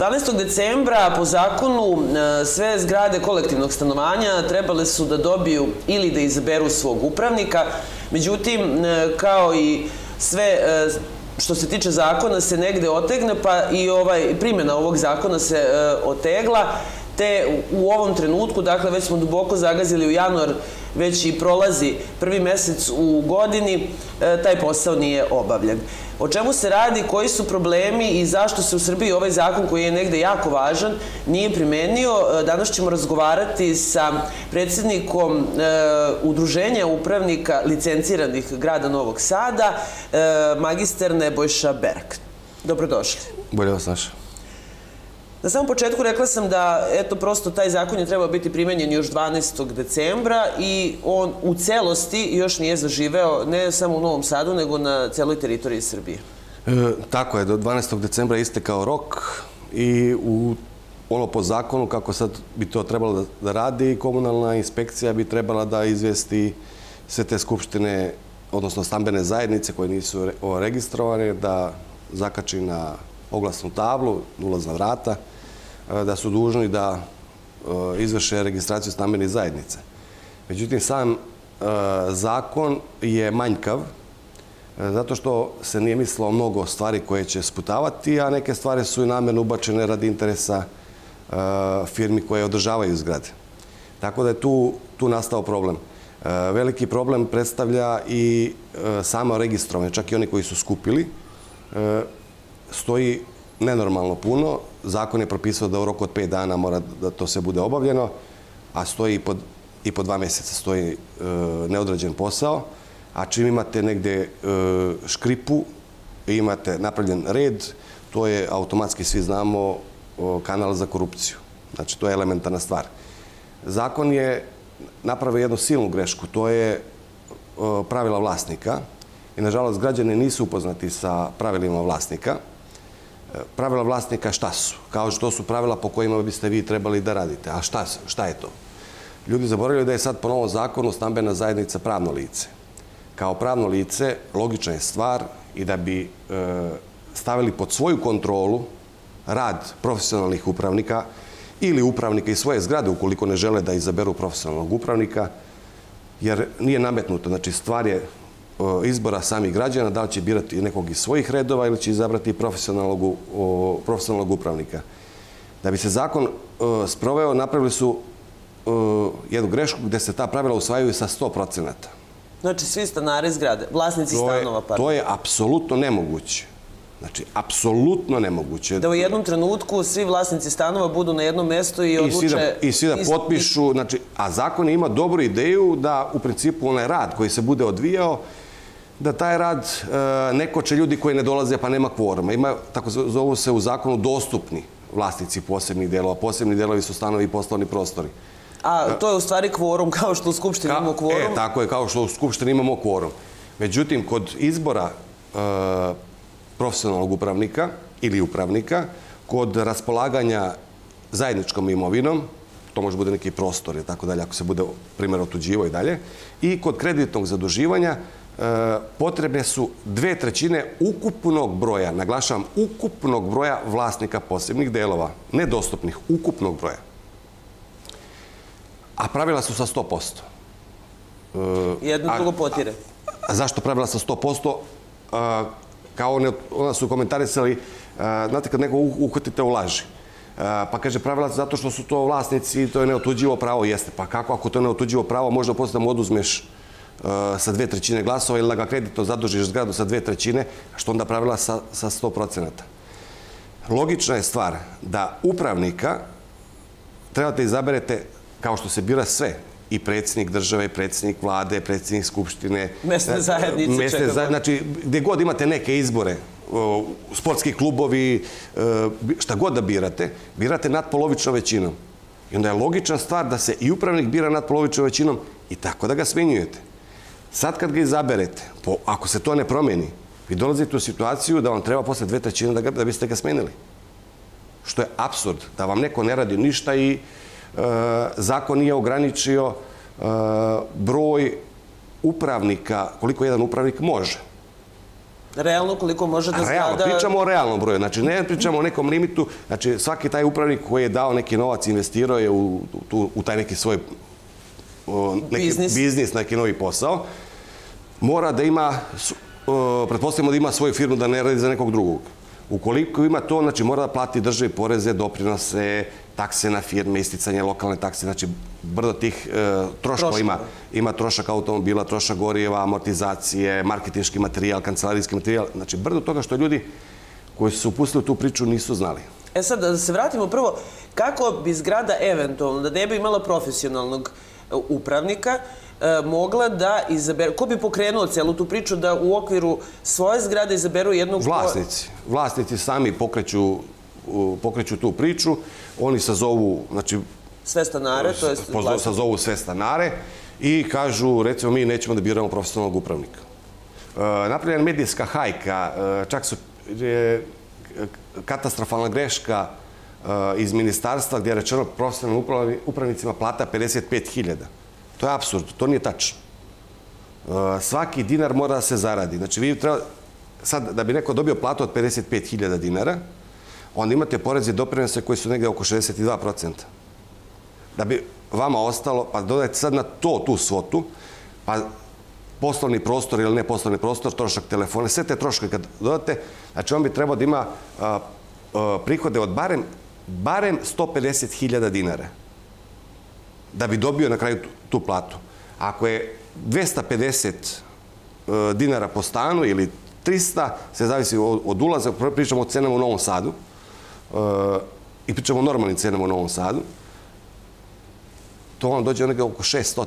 12. decembra po zakonu sve zgrade kolektivnog stanovanja trebale su da dobiju ili da izaberu svog upravnika. Međutim, kao i sve što se tiče zakona se negde otegne, pa i primjena ovog zakona se otegla, te u ovom trenutku, dakle već smo duboko zagazili u januar, već i prolazi prvi mesec u godini, taj posao nije obavljen. O čemu se radi, koji su problemi i zašto se u Srbiji ovaj zakon, koji je negde jako važan, nije primenio? Danas ćemo razgovarati sa predsjednikom Udruženja upravnika licenciranih grada Novog Sada, magister Nebojša Berak. Dobrodošli. Bolje vas našao. Na samom početku rekla sam da, eto, prosto taj zakon je trebao biti primenjen još 12. decembra i on u celosti još nije zaživeo, ne samo u Novom Sadu, nego na celoj teritoriji Srbije. Tako je, do 12. decembra je istekao rok i po zakonu, kako sad bi to trebalo da radi, komunalna inspekcija bi trebala da izvesti sve te skupštine, odnosno stambene zajednice koje nisu registrovane, da zakači na oglasnu tablu, ulazna vrata, da su dužni da izvrše registraciju stambenih zajednica. Međutim, sam zakon je manjkav, zato što se nije mislilo mnogo stvari koje će sputavati, a neke stvari su i namjerno ubačene radi interesa firmi koje održavaju zgrade. Tako da je tu nastao problem. Veliki problem predstavlja i samo registrovanje, čak i oni koji su skupili. Stoji nenormalno puno. Zakon je propisao da u roku od 5 dana mora da to sve bude obavljeno, a stoji i po 2 mjeseca stoji neodrađen posao, a čim imate negde škripu i imate napravljen red, to je automatski, svi znamo, kanal za korupciju. Znači, to je elementarna stvar. Zakon je napravio jednu silnu grešku, to je pravila vlasnika i, nažalost, građani nisu upoznati sa pravilima vlasnika. Pravila vlasnika šta su? Kao što su pravila po kojima biste vi trebali da radite. A šta je to? Ljudi zaboravljaju da je sad po novom zakonu stambena zajednica pravno lice. Kao pravno lice logična je stvar i da bi stavili pod svoju kontrolu rad profesionalnih upravnika ili upravnika iz svoje zgrade ukoliko ne žele da izaberu profesionalnog upravnika, jer nije nametnuto. Znači, stvar je izbora samih građana, da li će birati nekog iz svojih redova ili će izabrati profesionalnog upravnika. Da bi se zakon sproveo, napravili su jednu grešku gde se ta pravila usvajaju sa 100%. Znači, svi stanari zgrade, vlasnici stanova, pardon. To je apsolutno nemoguće. Znači, apsolutno nemoguće. Da u jednom trenutku svi vlasnici stanova budu na jednom mjestu i odluče... I svi da potpišu, a zakon ima dobru ideju da u principu onaj rad koji se bude odvijao, da taj rad ne koče ljudi koji ne dolaze pa nema kvoruma. Ima, tako zovu se u zakonu, dostupni vlasnici posebnih delova. Posebni delovi su stanovi i poslovni prostori. A to je u stvari kvorum, kao što u Skupštini imamo kvorum? Tako je, kao što u Skupštini imamo kvorum. Međutim, kod izbora profesionalnog upravnika ili upravnika, kod raspolaganja zajedničkom imovinom, to može bude neki prostor i tako dalje, ako se bude primjer otuđivo i dalje, i kod kreditnog zaduživanja potrebne su 2/3 ukupnog broja, naglašavam, ukupnog broja vlasnika posebnih delova, nedostupnih, ukupnog broja. A pravila su sa 100%. Jedno drugo potire. A zašto pravila sa 100%? Kao onda su komentarisali, znate kad neko uhvatite u laži, pa kaže pravila zato što su to vlasnici i to je neotuđivo pravo. Jeste, pa kako ako to je neotuđivo pravo, možda posle da mu oduzmeš sa 2/3 glasova ili da ga kreditno zadužiš zgradu sa 2/3, što onda pravila sa 100%. Logična je stvar da upravnika trebate izaberete kao što se bira sve, i predsjednik države, i predsjednik vlade, predsjednik skupštine. Mesne zajednice. Znači, gdje god imate neke izbore, sportski klubovi, šta god da birate, birate nadpolovičnom većinom. I onda je logična stvar da se i upravnik bira nadpolovičnom većinom i tako da ga smenjujete. Sad kad ga izaberete, ako se to ne promeni, vi dolazite u situaciju da vam treba posle 2/3 da biste ga smenili. Što je apsurd, da vam neko ne radi ništa i zakon nije ograničio broj upravnika, koliko jedan upravnik može. Realno koliko može da zgrada... Realno, pričamo o realnom broju, znači ne pričamo o nekom limitu, znači svaki taj upravnik koji je dao neki novac, investirao je u taj neki svoj biznis, neki novi posao, mora da ima, pretpostavimo da ima svoju firmu, da ne radi za nekog drugog. Ukoliko ima to, znači mora da plati državi poreze, doprinose, takse na firme, isticanje lokalne takse, znači brdo tih troškova ima. Ima trošak automobila, trošak gorijeva, amortizacije, marketinški materijal, kancelarijski materijal, znači brdo toga što ljudi koji su se upustili u tu priču nisu znali. E sad, da se vratimo prvo, kako bi zgrada eventualno, da ne bi imala profesionalnog upravnika, mogla da izabere, ko bi pokrenuo celu tu priču da u okviru svoje zgrade izaberu jednog... Vlasnici sami pokreću tu priču, oni sazovu, znači... Sve stanare, to je... Sazovu sve stanare i kažu, recimo, mi nećemo da biramo profesionalnog upravnika. Napravljena medijska hajka, čak su katastrofalna greška iz ministarstva gdje je rečeno profesionalnim upravnicima plata 55.000. To je apsurd, to nije tačno. Svaki dinar mora da se zaradi. Znači, vi treba, sad, da bi neko dobio platu od 55.000 dinara, onda imate poreze i doprinose koji su negde oko 62%. Da bi vama ostalo, pa dodajte sad na to, tu svotu, pa poslovni prostor ili ne poslovni prostor, trošak telefona, sve te troške kad dodate, znači on bi trebao da ima prihode od barem 150.000 dinara da bi dobio na kraju tu platu. Ako je 250 dinara po stanu ili 300, se zavisi od ulaza, pričamo o cenama u Novom Sadu i pričamo o normalnim cenama u Novom Sadu, to vam dođe negdje oko 600.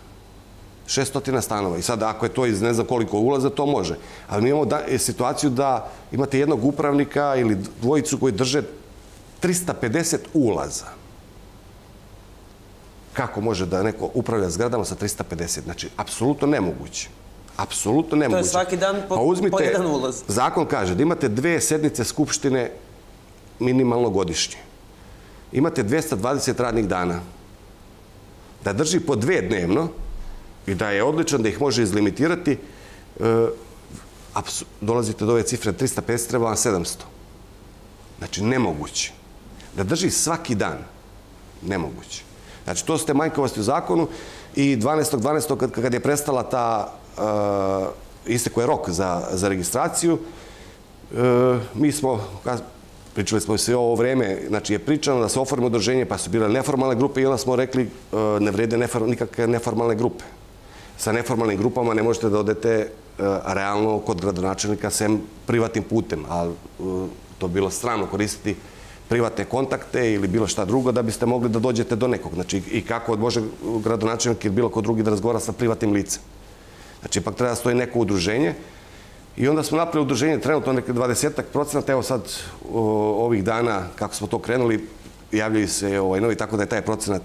600 stanova. I sad, ako je to iz ne znam koliko ulaza, to može. Ali mi imamo situaciju da imate jednog upravnika ili dvojicu koji drže 350 ulaza. Kako može da neko upravlja zgradama sa 350? Znači, apsolutno nemoguće. Apsolutno nemoguće. To je svaki dan po jedan ulaz. Zakon kaže da imate 2 sednice skupštine minimalno godišnje. Imate 220 radnih dana. Da drži po 2 dnevno i da je odličan, da ih može izlimitirati, dolazite do ove cifre 350, treba vam 700. Znači, nemoguće. Da drži svaki dan, nemoguće. Znači, to su te manjkavosti u zakonu i 12.12. kad je prestala ta, isteko je rok za registraciju, mi smo, pričali smo se ovo vreme, znači je pričano da se oforme udruženje, pa su bile neformalne grupe i onda smo rekli ne vrede nikakve neformalne grupe. Sa neformalnim grupama ne možete da odete realno kod gradonačelnika sem privatnim putem, ali to bi bilo strano koristiti privatne kontakte ili bilo šta drugo da biste mogli da dođete do nekog. Znači, i kako može gradonačelnik ili bilo ko drugi da razgovara sa privatnim licem. Znači, ipak treba da stoji neko udruženje. I onda smo napravili udruženje trenutno neke 20%. Evo sad, ovih dana, kako smo to krenuli, javljaju se novi, tako da je taj procenat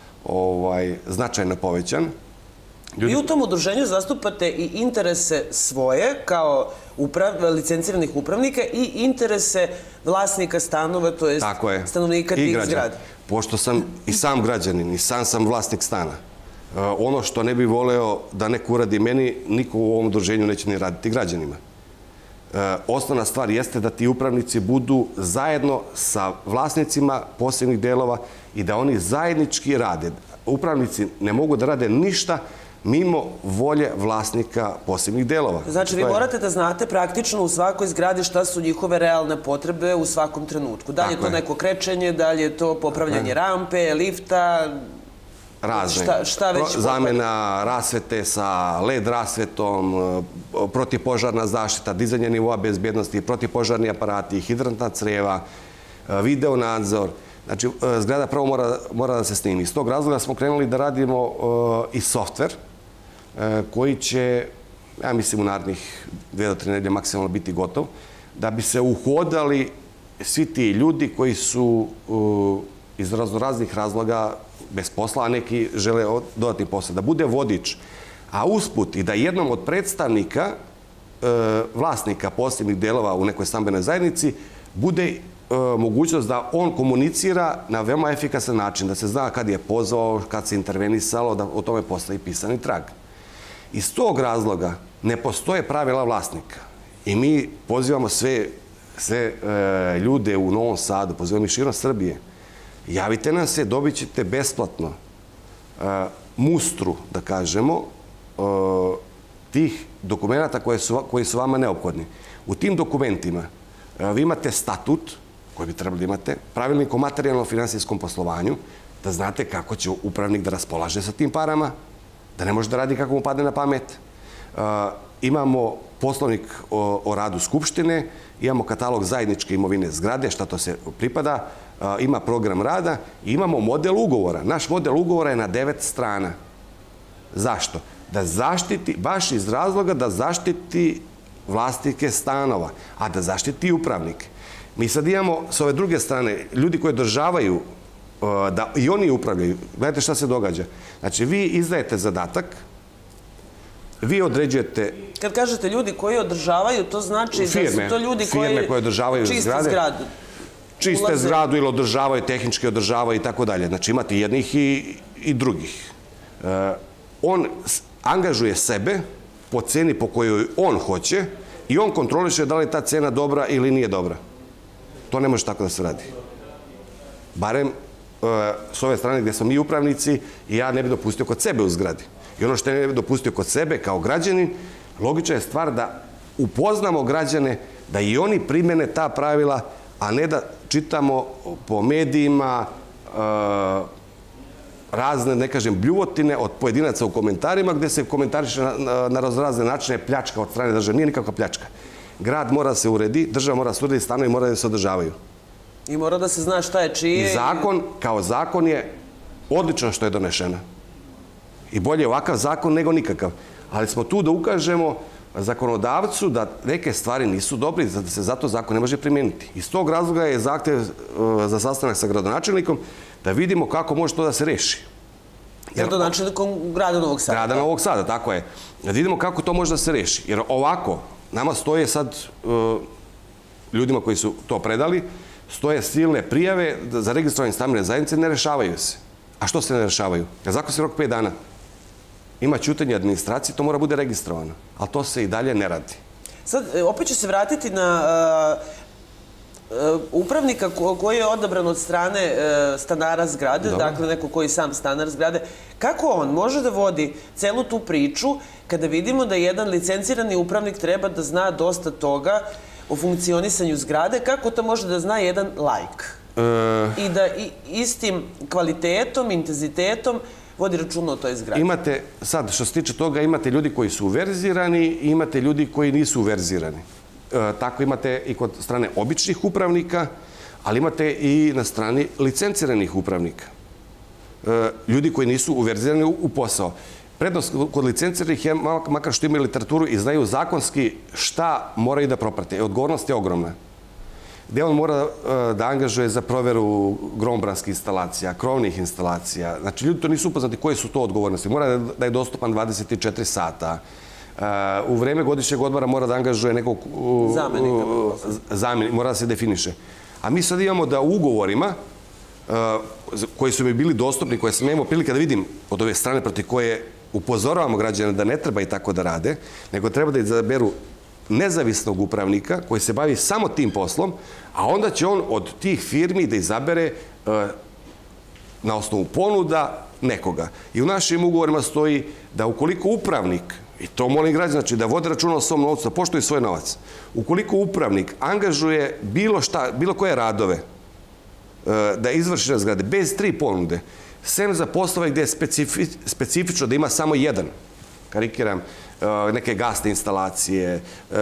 značajno povećan. Vi u tom udruženju zastupate i interese svoje kao licenciranih upravnika i interese vlasnika stanova, to je stanovnika tih zgrada. Pošto sam i sam građanin i sam vlasnik stana, ono što ne bih voleo da neko uradi meni, niko u ovom udruženju neće ni raditi građanima. Osnovna stvar jeste da ti upravnici budu zajedno sa vlasnicima posebnih delova i da oni zajednički rade. Upravnici ne mogu da rade ništa mimo volje vlasnika posebnih delova. Znači, vi morate da znate praktično u svakoj zgradi šta su njihove realne potrebe u svakom trenutku. Da li je to neko krečenje, da li je to popravljanje rampe, lifta... Razne. Zamena rasvete sa LED rasvetom, protivpožarna zaštita, dizanje nivoa bezbednosti, protivpožarni aparati, hidrantna creva, video nadzor. Znači, zgrada prvo mora da se snimi. Iz tog razloga smo krenuli da radimo i softver koji će, ja mislim, u narednih 2 do 3 nedelje maksimalno biti gotov, da bi se uhodali svi ti ljudi koji su iz raznih razloga bez posla, a neki žele dodatni posao. Da bude vodič, a usput i da jednom od predstavnika vlasnika posebnih delova u nekoj stambenoj zajednici bude mogućnost da on komunicira na veoma efikasan način, da se zna kad je pozvao, kad se intervenisalo, da o tome postoji pisani trag. Iz tog razloga ne postoje pravila vlasnika. I mi pozivamo sve ljude u Novom Sadu, pozivamo i širom Srbije. Javite nam se, dobit ćete besplatno mustru, da kažemo, tih dokumenta koji su vama neophodni. U tim dokumentima vi imate statut, koji bi trebali da imate, pravilnik o materijalno-finansijskom poslovanju, da znate kako će upravnik da raspolaže sa tim parama, da ne može da radi kako mu padne na pamet. Imamo poslovnik o radu Skupštine, imamo katalog zajedničke imovine zgrade, šta to se pripada, ima program rada i imamo model ugovora. Naš model ugovora je na 9 strana. Zašto? Da zaštiti, baš iz razloga da zaštiti vlasnike stanova, a da zaštiti upravnike. Mi sad imamo s ove druge strane ljudi koji održavaju da i oni upravljaju. Gledajte šta se događa. Znači, vi izdajete zadatak, vi određujete... Kad kažete ljudi koji održavaju, to znači da su to ljudi koji održavaju čiste zgradu. Čiste zgradu ili održavaju, tehnički održavaju i tako dalje. Znači, imate jednih i drugih. On angažuje sebe po ceni po kojoj on hoće i on kontroliše da li je ta cena dobra ili nije dobra. To ne može tako da se radi. Barem s ove strane gdje smo mi upravnici i ja ne bi dopustio kod sebe u zgradi. I ono što ne bi dopustio kod sebe kao građanin, logična je stvar da upoznamo građane, da i oni primene ta pravila, a ne da čitamo po medijima razne, ne kažem, bljuvotine od pojedinaca u komentarima gdje se komentariše na razne načine pljačka od strane države. Nije nikakva pljačka. Grad mora da se uredi, država mora da se uredi, stanovi moraju da se održavaju. I mora da se zna šta je čije. I zakon, kao zakon je odlično što je donešena. I bolje je ovakav zakon nego nikakav. Ali smo tu da ukažemo zakonodavcu da neke stvari nisu dobre, da se zato zakon ne može primijeniti. Iz tog razloga je zahtev za sastanak sa gradonačelnikom da vidimo kako može to da se reši. Gradonačelnikom grada Novog Sada. Grada Novog Sada, tako je. Da vidimo kako to može da se reši. Jer ovako, nama stoje sad, ljudima koji su to predali, stoje silne prijave za registrovanje stambene zajednice, ne rešavaju se. A što se ne rešavaju? Zakon se rok 5 dana. Ima ćutanje administracije, to mora bude registrovano. Ali to se i dalje ne radi. Sad, opet ću se vratiti na upravnika koji je odabran od strane stanara zgrade, dakle neko koji sam stanar zgrade. Kako on može da vodi celu tu priču kada vidimo da jedan licencirani upravnik treba da zna dosta toga o funkcionisanju zgrade, kako to može da zna jedan laik? I da istim kvalitetom, intenzitetom vodi računa o toj zgradi. Imate, sad, što se tiče toga, imate ljudi koji su uverzirani i imate ljudi koji nisu uverzirani. Tako imate i kod strane običnih upravnika, ali imate i na strani licenciranih upravnika. Ljudi koji nisu uverzirani u posao. Prednost kod licenciranih je, makar što imaju literaturu i znaju zakonski šta moraju da proprate. Odgovornost je ogromna. Gde on mora da angažuje za proveru grombranskih instalacija, krovnih instalacija. Znači, ljudi to nisu upoznati koje su to odgovornosti. Mora da je dostupan 24 sata. U vreme godišnjeg odmora mora da angažuje nekog zamenika, mora da se definiše. A mi sad imamo da u ugovorima, koji su mi bili dostupni, koje sam imao prilike da vidim od ove strane proti koje upozoravamo građane da ne treba i tako da rade, nego treba da izaberu nezavisnog upravnika koji se bavi samo tim poslom, a onda će on od tih firmi da izabere na osnovu ponuda nekoga. I u našim ugovorima stoji da ukoliko upravnik, i to molim građane, znači da vode računa o svom novcu, da poštuju svoj novac, ukoliko upravnik angažuje bilo koje radove da izvrši na zgrade bez 3 ponude, sem za poslove gde je specifično da ima samo jedan, karikiram, neke gasne instalacije,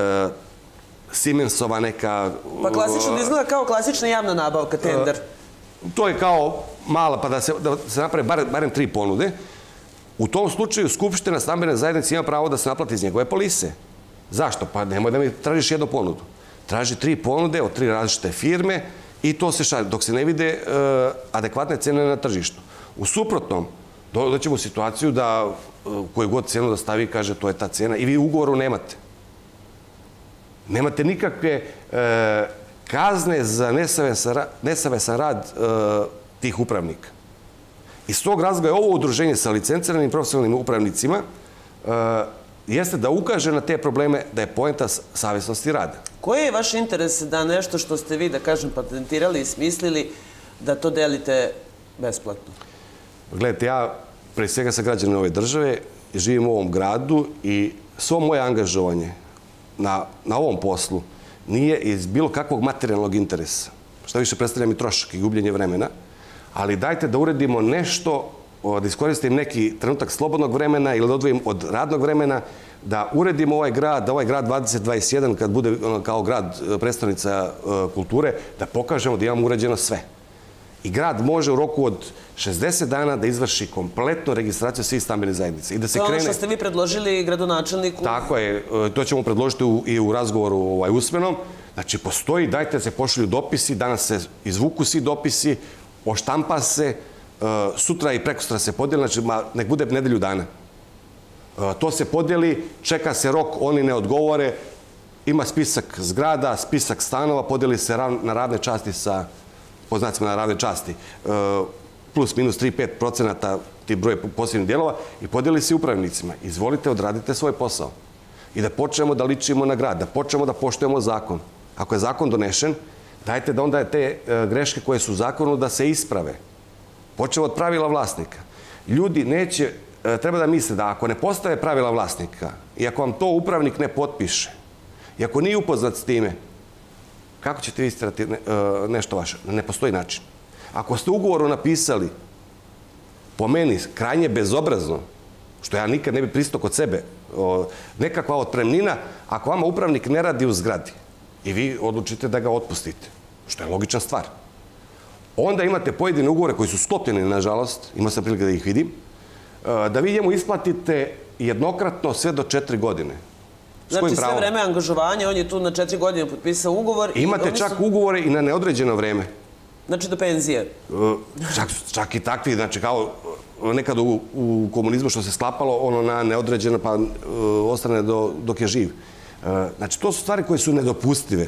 Siemensova neka... Pa klasično izgleda kao klasična javna nabavka, tender. To je kao mala, pa da se naprave barem 3 ponude. U tom slučaju Skupština stambene zajednice ima pravo da se naplati iz njegove polise. Zašto? Pa nemoj da mi tražiš jednu ponudu. Traži 3 ponude od 3 različite firme i to se šalje, dok se ne vide adekvatne cene na tržištu. U suprotnom, doćemo u situaciju da koju god cenu da stavi, kaže to je ta cena i vi u ugovoru nemate. Nemate nikakve kazne za nesavesan rad tih upravnika. Iz tog razloga je ovo udruženje sa licenciranim profesionalnim upravnicima jeste da ukaže na te probleme, da je poenta savjesnosti rada. Koji je vaš interes da nešto što ste vi, da kažem, patentirali i smislili, da to delite besplatno? Gledajte, ja pre svega sam građanin ove države, živim u ovom gradu i svo moje angažovanje na ovom poslu nije iz bilo kakvog materijalnog interesa. Šta više predstavlja mi trošak i gubljenje vremena, ali dajte da uredimo nešto, da iskoristim neki trenutak slobodnog vremena ili da odvojim od radnog vremena, da uredimo ovaj grad, da ovaj grad 2021, kad bude kao grad predstavnica kulture, da pokažemo da imamo uređeno sve. I grad može u roku od 60 dana da izvrši kompletnu registraciju svih stambenih zajednica. I da se to je krene... ono što ste vi predložili gradonačelniku? Tako je, to ćemo predložiti i u razgovoru usmenom. Znači, postoji, dajte da se pošalju dopisi, danas se izvuku svi dopisi, oštampa se, sutra i prekosutra se podijeli, znači nek bude nedelju dana. To se podijeli, čeka se rok, oni ne odgovore, ima spisak zgrada, spisak stanova, podijeli se na ravne časti sa, po znacima na ravne časti, plus minus 3-5% ti broje posebnih dijelova i podijeli se upravnicima. Izvolite, odradite svoj posao. I da počnemo da ličimo na grad, da počnemo da poštujemo zakon. Ako je zakon donešen, dajte da onda te greške koje su u zakonu da se isprave. Počnemo od pravila vlasnika. Ljudi neće, treba da misle da ako ne postave pravila vlasnika i ako vam to upravnik ne potpiše, i ako nije upoznat s time, kako ćete vi istirati nešto vaše? Ne postoji način. Ako ste u ugovoru napisali, po meni, krajnje bezobrazno, što ja nikad ne bi pristao kod sebe, nekakva otpremnina, ako vama upravnik ne radi u zgradi i vi odlučite da ga otpustite, što je logična stvar. Onda imate pojedine ugovore koji su sklopljeni, nažalost, imao sam prilike da ih vidim, da vi njemu isplatite jednokratno sve do 4 godine. Znači, sve vreme angažovanja, on je tu na 4 godine potpisao ugovor. Imate čak ugovore i na neodređeno vreme. Znači, do penzije? Čak i takvi, znači kao nekad u komunizmu što se sklapalo, ono na neodređeno pa ostane dok je živ. Znači, to su stvari koje su nedopustive.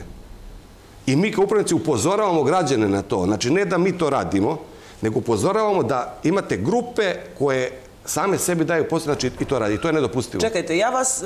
I mi kao upravnici upozoravamo građane na to. Znači, ne da mi to radimo, nego upozoravamo da imate grupe koje same sebi daju posao, znači i to radi. I to je nedopustivo. Čekajte, ja vas,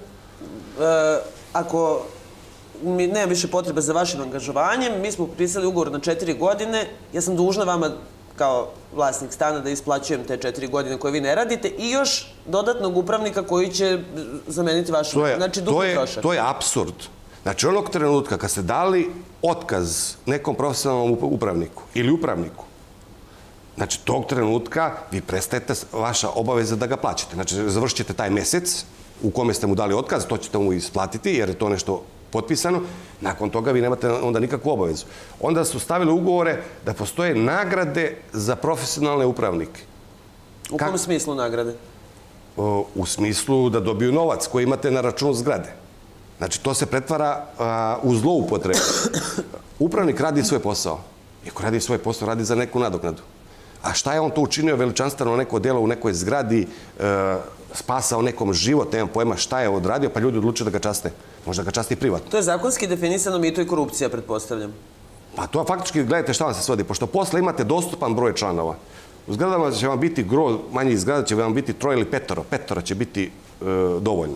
ako nema više potrebe za vašim angažovanjem, mi smo potpisali ugovor na 4 godine, ja sam dužna vama kao vlasnik stana da isplaćujem te 4 godine koje vi ne radite i još dodatnog upravnika koji će zameniti vašu, znači dupli trošak. To je apsurd. Znači, onog trenutka kad ste dali otkaz nekom profesionalnom upravniku ili upravniku, znači, tog trenutka vi prestajete vaša obaveza da ga plaćate. Znači, završit ćete taj mesec u kome ste mu dali otkaz, to ćete mu isplatiti jer je to nešto potpisano. Nakon toga vi nemate onda nikakvu obavezu. Onda su stavili ugovore da postoje nagrade za profesionalne upravnike. U kom smislu nagrade? U smislu da dobiju novac koji imate na računu zgrade. Znači, to se pretvara u zloupotrebu. Upravnik radi svoj posao. I ako radi svoj posao, radi za neku nadoknadu. A šta je on to učinio veličanstveno neko delo u nekoj zgradi, spasao nekom život, nemam pojma šta je odradio, pa ljudi odlučuju da ga časte. Možda ga časti privatno. To je zakonski definisano mito i korupcija, pretpostavljam. Pa to faktički, gledajte šta vam se svodi. Pošto posle imate dostupan broj članova. U zgradama će vam biti manjih zgrada, će vam biti 3 ili 5. 5 će biti dovoljno.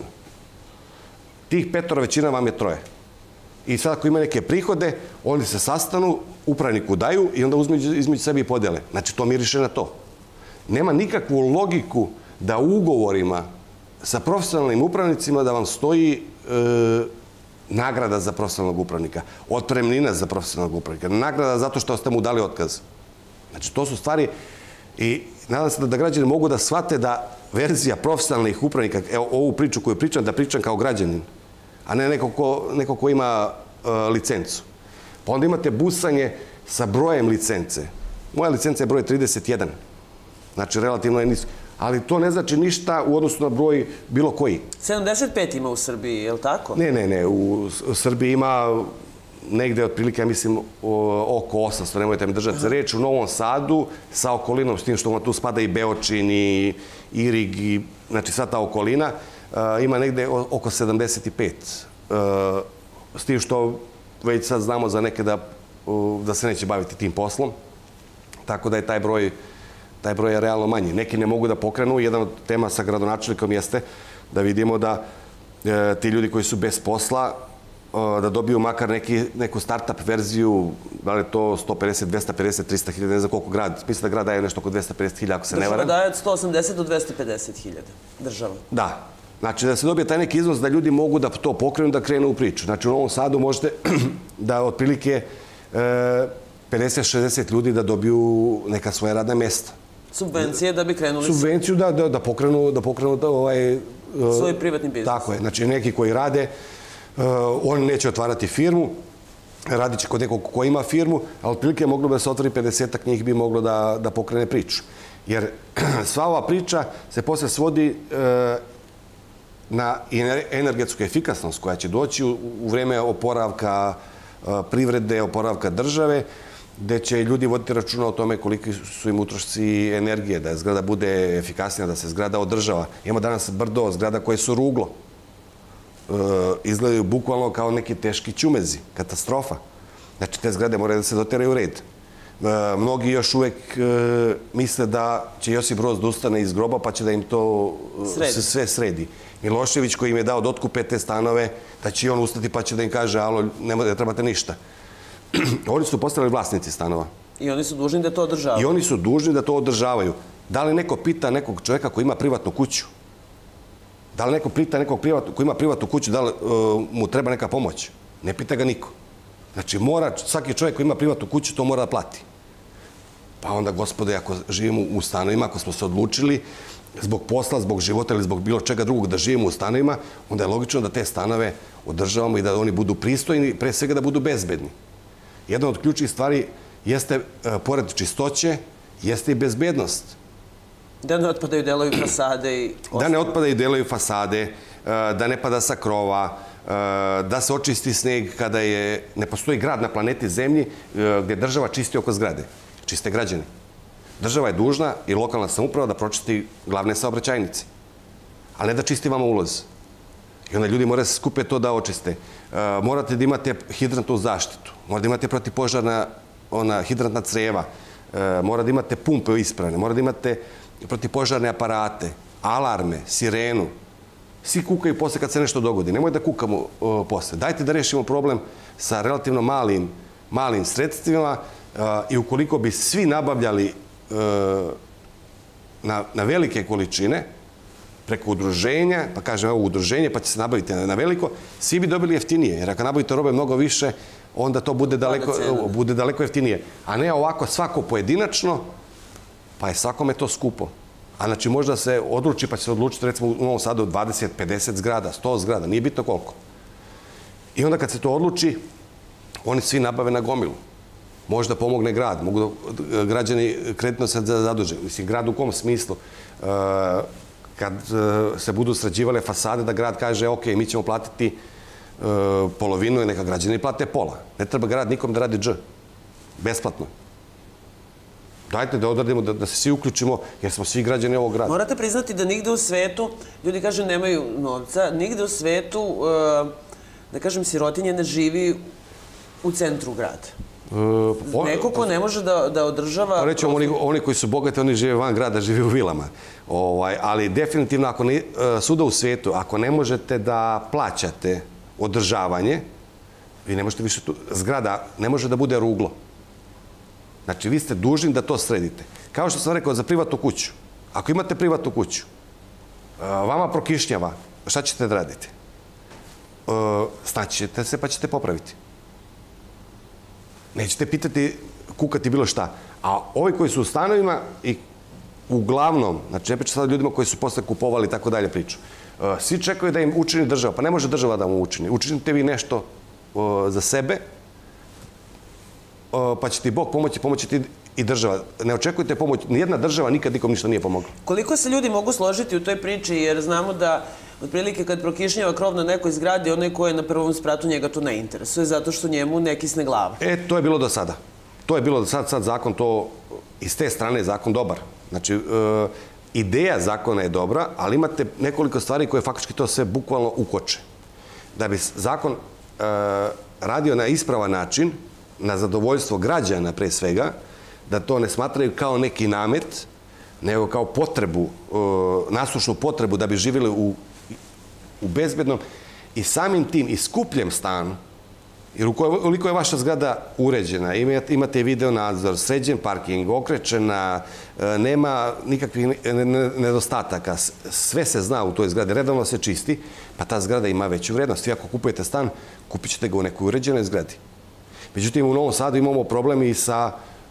Tih 5 većina vam je 3. I sad ako ima neke prihode, oni se sastanu, upravniku daju i onda između sebi i podele. Znači, to miriše na to. Nema nikakvu logiku da u ugovorima sa profesionalnim upravnicima da vam stoji nagrada za profesionalnog upravnika, otpremnina za profesionalnog upravnika, nagrada zato što ste mu dali otkaz. Znači, to su stvari i nadam se da građani mogu da shvate da verzija profesionalnih upravnika, evo ovu priču koju pričam, da pričam kao građanin, a ne neko ko ima licencu. Pa onda imate busanje sa brojem licence. Moja licenca je broj 31. Znači, relativno je nisko. Ali to ne znači ništa u odnosu na broj bilo koji. 75 ima u Srbiji, je li tako? Ne. U Srbiji ima negde otprilike, ja mislim, oko 800, nemojte mi držati za reč, u Novom Sadu sa okolinom, s tim što tu spada i Beočin, i Irig, znači sva ta okolina, ima negde oko 75. S tim što već sad znamo za neke da se neće baviti tim poslom. Tako da je taj taj broj je realno manji. Neki ne mogu da pokrenu. Jedan od tema sa gradonačelnikom jeste da vidimo da ti ljudi koji su bez posla da dobiju makar neku start-up verziju, da li je to 150, 250, 300 hiljada, ne znam koliko grad. Mislim da grad daje nešto oko 250 hiljada, ako se ne varam. Država daje od 180 do 250 hiljada. Država. Da. Znači da se dobije taj neki iznos da ljudi mogu da to pokrenu, da krenu u priču. Znači u Novom Sadu možete da otprilike 50-60 ljudi da dobiju neka svoja radna mjesta. Subvencije da bi krenuli... Subvenciju da pokrenu svoj privatni biznis. Tako je. Znači neki koji rade, oni neće otvarati firmu, radit će kod nekog ko ima firmu, ali otprilike moglo da se otvori 50-ak njih bi moglo da pokrene priču. Jer sva ova priča se posle svodi na energetsku efikasnost koja će doći u vreme oporavka privrede, oporavka države, gde će ljudi voditi računa o tome koliki su im utrošci energije, da zgrada bude efikasnija, da se zgrada održava. Imamo danas brdo zgrada koje su ruglo. Izgledaju bukvalno kao neki teški ćumezi, katastrofa. Znači, te zgrade moraju da se doteraju u red. Mnogi još uvek misle da će Josip Broz da ustane iz groba pa će da im to sve sredi. Milošević koji im je dao da otkupe te stanove, da će i on ustati pa će da im kaže alo, ne trebate ništa. Oni su postali vlasnici stanova. I oni su dužni da to održavaju. I oni su dužni da to održavaju. Da li neko pita nekog čovjeka koji ima privatnu kuću? Da li neko pita nekog koji ima privatnu kuću, da li mu treba neka pomoć? Ne pita ga niko. Znači, svaki čovjek koji ima privatnu kuću to mora da plati. Pa onda, gospode, ako živimo u stanovima, ako smo se odlučili zbog posla, zbog života ili zbog bilo čega drugog da živimo u stanovima, onda je logično da te stanove održavamo i da oni budu pristojni, pre svega da budu bezbedni. Jedna od ključnih stvari jeste, pored čistoće, jeste i bezbednost. Da ne otpadaju delovi fasade i... Da ne otpadaju delovi fasade, da ne pada sa krova, da se očisti sneg kada ne postoji grad na planeti Zemlji gdje država čisti oko zgrade. Čiste građani. Država je dužna i lokalna samouprava da pročisti glavne saobraćajnice. Ali ne da čisti vama ulaz. I onda ljudi moraju se skupe to da očiste. Morate da imate hidrantnu zaštitu. Morate da imate protipožarna hidrantna creva. Morate da imate pumpe ispravne. Morate da imate protipožarne aparate, alarme, sirenu. Svi kukaju posle kad se nešto dogodi. Nemoj da kukamo posle. Dajte da rešimo problem sa relativno malim sredstvima i ukoliko bi svi nabavljali na velike količine preko udruženja, pa kažem evo udruženje, pa će se nabaviti na veliko, svi bi dobili jeftinije. Jer ako nabavite robe mnogo više, onda to bude daleko jeftinije. A ne ovako svako pojedinačno, pa je svakome to skupo. A znači možda se odluči, pa će se odlučiti recimo u Novom Sadu 20, 50 zgrada, 100 zgrada, nije bitno koliko. I onda kad se to odluči, oni svi nabave na gomilu. Možda pomogne grad, mogu građani kreditno se zaduže. Mislim, grad u kom smislu? Kad se budu sređivale fasade, da grad kaže, ok, mi ćemo platiti polovinu i neka građani plate pola. Ne treba grad nikom da radi dž. Besplatno. Dajte da odradimo, da se svi uključimo, jer smo svi građani ovog grada. Morate priznati da nigde u svetu, ljudi kažu nemaju novca, nigde u svetu, da kažem, sirotinje ne živi u centru grada. Neko ko ne može da održava... Rećemo, oni koji su bogati, oni žive van grada, žive u vilama. Ali definitivno, svuda u svijetu, ako ne možete da plaćate održavanje, vi ne možete više... Zgrada ne može da bude ruglo. Znači, vi ste dužni da to sredite. Kao što sam rekao, za privatnu kuću. Ako imate privatnu kuću, vama prokišnjava, šta ćete da radite? Snaći ćete se pa ćete popraviti. Nećete pitati, kukati bilo šta. A ovi koji su u stanovima i uglavnom, znači ne pričam sada ljudima koji su posle kupovali i tako dalje priču, svi čekaju da im učini država. Pa ne može država da mu učini. Učinite vi nešto za sebe, pa će ti Bog pomoći, pomoći ti i država. Ne očekujte pomoć. Nijedna država nikad nikom ništa nije pomogla. Koliko se ljudi mogu složiti u toj priči, jer znamo da otprilike kad prokišnjava krov na nekoj zgradi, onaj ko je na prvom spratu njega to ne interesuje, zato što njemu ne kisne glava. To je bilo do sada. To je bilo do sada. Sad zakon to, iz te strane je zakon dobar. Znači, ideja zakona je dobra, ali imate nekoliko stvari koje faktički to sve bukvalno ukoče. Da bi zakon radio na ispravan način, na zadovoljstvo građana pre svega, da to ne smatraju kao neki namet, nego kao potrebu, nasušnu potrebu da bi živjeli u bezbednom i samim tim i skupljem stanu, jer ukoliko je vaša zgrada uređena, imate video nadzor, sređen parking, okrečena, nema nikakvih nedostataka, sve se zna u toj zgradi, redovno se čisti, pa ta zgrada ima veću vrednost. Vi ako kupujete stan, kupit ćete ga u nekoj uređenoj zgradi. Međutim, u Novom Sadu imamo problem i sa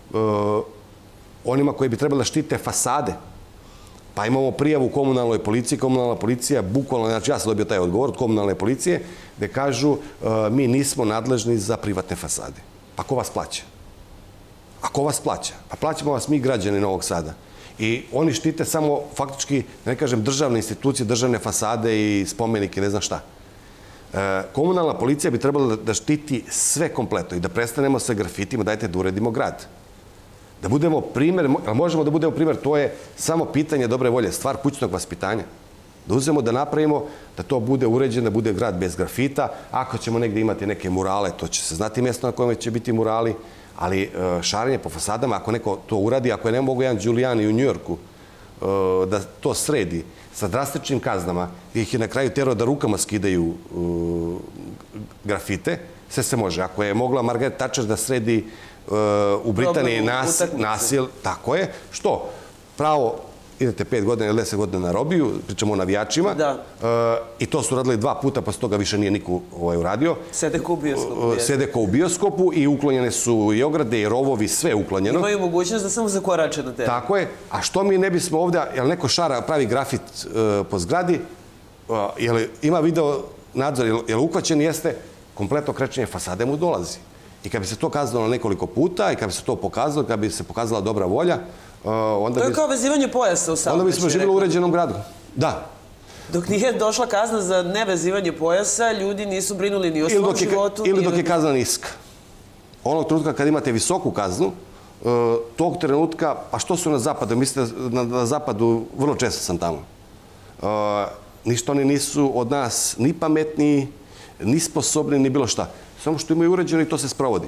onima koji bi trebali da štite fasade. Pa imamo prijavu komunalnoj policiji, komunalna policija, bukvalno, znači ja sam dobio taj odgovor od komunalne policije, gde kažu mi nismo nadležni za privatne fasade. Pa ko vas plaća? A ko vas plaća? Pa plaćamo vas mi građani Novog Sada. I oni štite samo faktički, da ne kažem, državne institucije, državne fasade i spomenike, ne znam šta. Komunalna policija bi trebala da štiti sve kompletno i da prestanemo sa grafitima, dajte da uredimo grad. Da budemo primjer, možemo da budemo primjer, to je samo pitanje dobre volje, stvar kućnog vaspitanja. Da uzmemo, da napravimo, da to bude uređeno, da bude grad bez grafita. Ako ćemo negdje imati neke murale, to će se znati mjesto na kojem će biti murali, ali šarenje po fasadama, ako neko to uradi, ako je ne mogu jedan Giuliani u Njujorku da to sredi sa drastičnim kaznama, ih je na kraju terao da rukama skidaju grafite, sve se može. Ako je mogla Margaret Thatcher da sredi u Britaniji nasil, tako je. Što? Pravo, idete 5 godina ili 10 godina na robiju, pričamo o navijačima, i to su radili 2 puta, pa s toga više nije niko uradio. Sede ko u bioskopu. Sede ko u bioskopu i uklonjene su i ograde i rovovi, sve uklonjeno. Imaju mogućnost da samo zakorače na teren. Tako je. A što mi ne bismo ovdje, jel neko šara pravi grafit po zgradi, jel ima video nadzor, jel uhvaćen, jeste, kompletno krečenje fasade mu dolazi. I kad bi se to kazalo nekoliko puta i kad bi se to pokazalo, kad bi se pokazala dobra volja, onda to je kao vezivanje pojasa u saobraćaju. Onda bismo živjeli u uređenom gradu. Da. Dok nije došla kazna za nevezivanje pojasa, ljudi nisu brinuli ni o svom životu. Ili dok je kazna niska. Onog trenutka kad imate visoku kaznu, tog trenutka, a što su na zapadu? Mislite, na zapadu, vrlo često sam tamo. Ništa oni nisu od nas ni pametniji, ni sposobni, ni bilo šta. Samo što imaju uređeno i to se sprovodi.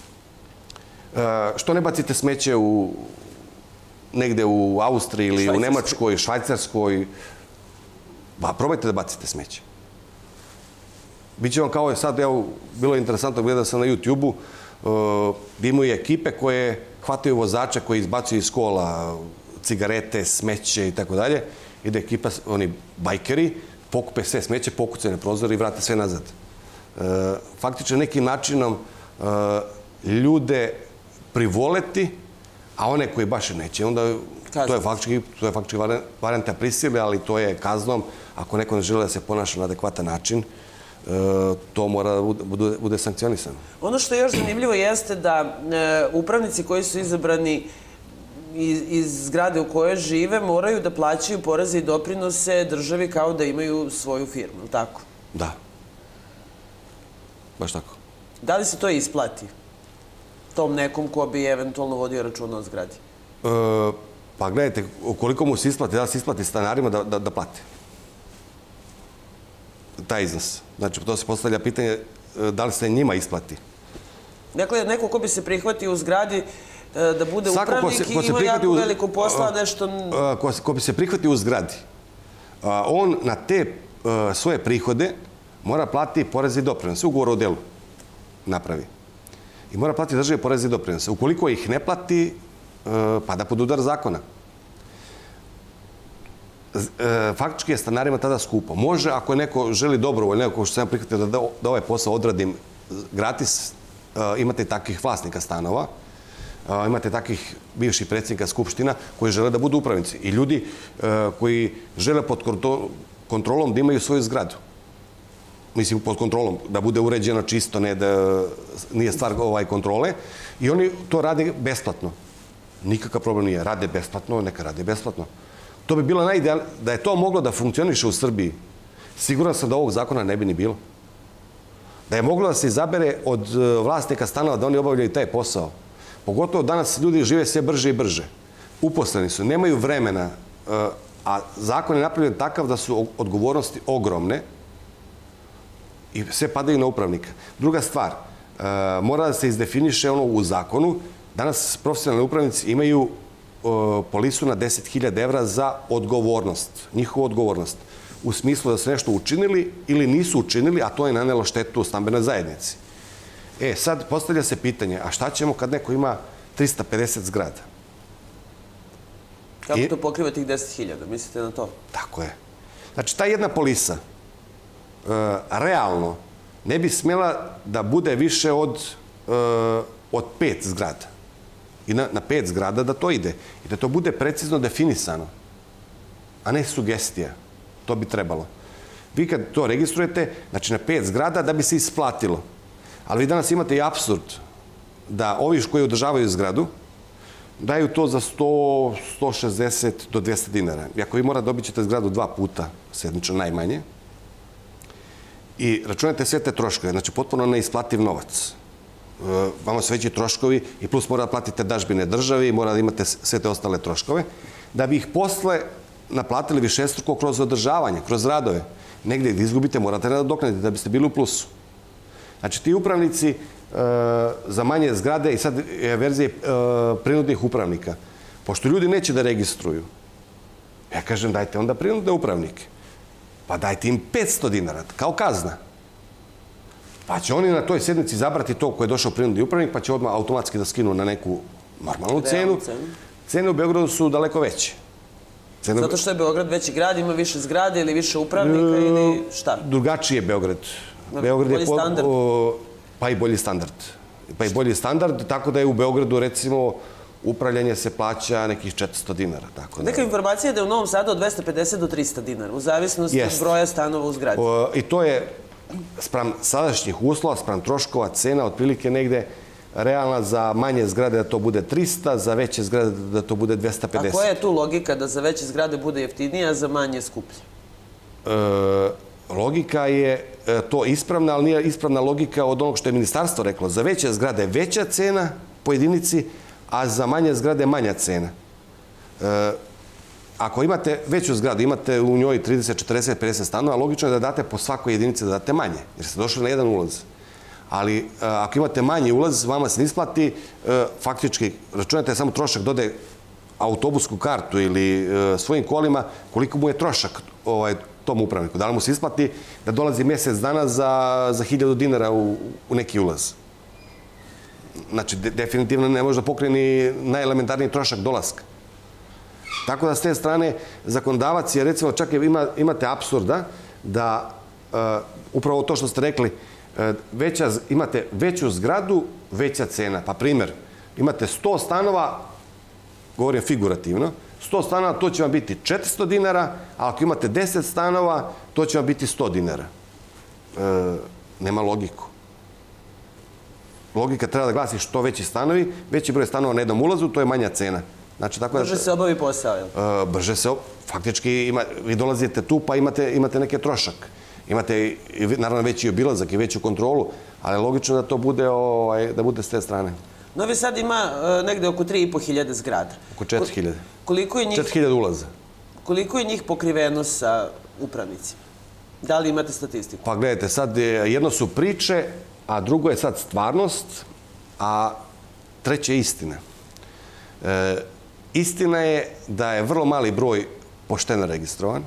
Što ne bacite smeće negde u Austriji ili u Nemačkoj, Švajcarskoj? Ba, probajte da bacite smeće. Biće vam kao je sad, evo, bilo je interesantno, gledao sam na YouTube-u, gdje imaju ekipe koje hvataju vozača koji izbacuju iz kola cigarete, smeće i tako dalje. Ide ekipa, oni bajkeri, pokupe sve smeće, pokucaju na prozor i vrate sve nazad. Faktično nekim načinom ljude privoleti, a one koji baš neće, onda to je faktički varijanta prisile, ali to je kaznom. Ako neko ne želi da se ponaša na adekvatan način, to mora da bude sankcionisano. Ono što je još zanimljivo jeste da upravnici koji su izabrani iz zgrade u kojoj žive moraju da plaćaju poreze i doprinose državi kao da imaju svoju firmu, ili tako? Da. Baš tako. Da li se to isplati tom nekom ko bi eventualno vodio računa o zgradi? Pa gledajte, koliko mu se isplati, da se isplati stanarima da plate taj iznos. Znači, to se postavlja pitanje da li se njima isplati. Dakle, neko ko bi se prihvatio u zgradi da bude upravnik i ima jako veliko posla, nešto... Ko bi se prihvatio u zgradi, on na te svoje prihode mora platiti poreze i doprinose. Ugovor o delu napravi. I mora platiti državi poreze i doprinose. Ukoliko ih ne plati, pada pod udar zakona. Faktički je stanarima tada skupo. Može, ako neko želi dobrovoljno, neko što sam prihvatio da ovaj posao odradim gratis, imate takvih vlasnika stanova, imate takvih bivših predsjednika skupština koji žele da budu upravnici. I ljudi koji žele pod kontrolom da imaju svoju zgradu. Mislim, pod kontrolom, da bude uređeno čisto, ne da nije stvar kontrole. I oni to rade besplatno. Nikakav problem nije. Rade besplatno, neka rade besplatno. To bi bilo najidealnije. Da je to moglo da funkcioniše u Srbiji, siguran sam da ovog zakona ne bi ni bilo. Da je moglo da se izabere od vlasnika stanova da oni obavljaju taj posao. Pogotovo danas ljudi žive sve brže i brže. Uposleni su, nemaju vremena, a zakon je napravljen takav da su odgovornosti ogromne i sve padaju na upravnika. Druga stvar, mora da se izdefiniše ono u zakonu. Danas profesionalni upravnici imaju polisu na 10.000 evra za odgovornost, njihovu odgovornost. U smislu da su nešto učinili ili nisu učinili, a to je nanelo štetu u stambenoj zajednici. Sad postavlja se pitanje, a šta ćemo kad neko ima 350 zgrada? Kako to pokriva tih 10.000? Mislite na to? Tako je. Znači, ta jedna polisa realno ne bi smjela da bude više od 5 zgrada. I na 5 zgrada da to ide. I da to bude precizno definisano, a ne sugestija. To bi trebalo. Vi kad to registrujete, znači na 5 zgrada da bi se isplatilo. Ali vi danas imate i apsurd da ovi koji održavaju zgradu daju to za 100, 160 do 200 dinara. I ako vi morate dobit ćete zgradu 2 puta sedmično najmanje i računate sve te troškove, znači potpuno neisplativ novac. Vama su veći troškovi i plus mora da platite dažbine državi, mora da imate sve te ostale troškove, da bi ih posle naplatili višestruko kroz održavanje, kroz radove. Negdje gdje izgubite morate nadoknaditi da biste bili u plusu. Znači ti upravnici za manje zgrade i sad je verzija prinudnih upravnika. Pošto ljudi neće da registruju, ja kažem dajte onda prinudne upravnike. Pa dajte im 500 dinara kao kazna. Pa će oni na toj sjednici zabrati to ko je došao prinudni upravnik, pa će odmah automatski da skinu na neku normalnu cenu. Cene u Beogradu su daleko veće. Zato što je Beograd veći grad, ima više zgrade ili više upravnika ili šta? Drugačiji je Beograd. Bolji standard? Pa i bolji standard. Pa i bolji standard, tako da je u Beogradu, recimo, upravljanje se plaća nekih 400 dinara. Neka informacija je da je u Novom Sadu od 250 do 300 dinara, u zavisnosti od broja stanova u zgradi. I to je, sprem sadašnjih uslova, sprem troškova, cena, otprilike negde realna za manje zgrade da to bude 300, za veće zgrade da to bude 250. A koja je tu logika da za veće zgrade bude jeftinija, a za manje skuplje? Logika je to ispravna, ali nije ispravna logika od onog što je ministarstvo reklo. Za veće zgrade veća cena po jedinici, a za manje zgrade manja cena. Ako imate veću zgradu, imate u njoj 30, 40, 50 stanova, logično je da date po svakoj jedinici da date manje, jer ste došli na jedan ulaz. Ali ako imate manji ulaz, vama se ne isplati, faktički računate samo trošak, dode autobusku kartu ili svojim kolima, koliko mu je trošak tom upravniku. Da li mu se isplati da dolazi mjesec dana za 1000 dinara u neki ulaz? Znači, definitivno ne može da pokrije ni najelementarniji trošak dolaska. Tako da s te strane zakonodavac je, recimo, čak imate apsurda da upravo to što ste rekli, imate veću zgradu, veća cena. Pa primjer, imate 100 stanova, govorim figurativno, 100 stanova, to će vam biti 400 dinara, a ako imate 10 stanova, to će vam biti 100 dinara. Nema logiku. Logika treba da glasi što veći stanovi, veći broj stanova na jednom ulazu, to je manja cena. Brže se obavi posao, je li? Brže se, faktički, vi dolazite tu pa imate neke trošak. Imate, naravno, veći obilazak i veću kontrolu, ali je logično da to bude s te strane. Novi Sad ima negde oko 3.500 zgrada. Oko 4.000. 4.000 ulaza. Koliko je njih pokriveno sa upravnicima? Da li imate statistiku? Pa gledajte, sad jedno su priče, a drugo je sad stvarnost, a treće je istina. Istina je da je vrlo mali broj pošteno registrovan.